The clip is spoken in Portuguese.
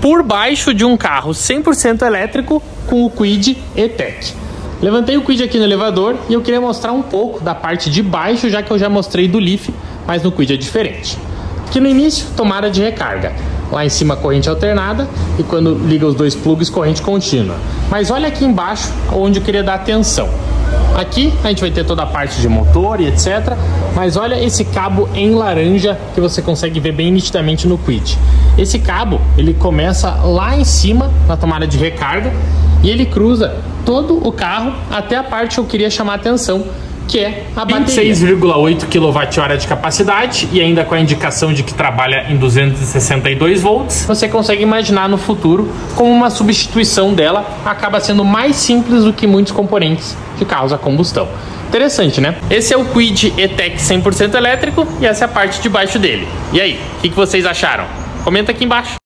por baixo de um carro 100% elétrico com o Kwid E-Tech. Levantei o Kwid aqui no elevador e eu queria mostrar um pouco da parte de baixo, já que eu já mostrei do Leaf, mas no Kwid é diferente. Aqui no início, tomada de recarga. Lá em cima, corrente alternada, e quando liga os dois plugs, corrente contínua. Mas olha aqui embaixo, onde eu queria dar atenção. Aqui a gente vai ter toda a parte de motor e etc. Mas olha esse cabo em laranja que você consegue ver bem nitidamente no Kwid. Esse cabo, ele começa lá em cima, na tomada de recarga, e ele cruza todo o carro até a parte que eu queria chamar a atenção, que é a bateria. 26,8 kWh de capacidade e ainda com a indicação de que trabalha em 262 volts. Você consegue imaginar no futuro como uma substituição dela acaba sendo mais simples do que muitos componentes de carros a combustão. Interessante, né? Esse é o Kwid E-Tech 100% elétrico e essa é a parte de baixo dele. E aí, o que vocês acharam? Comenta aqui embaixo.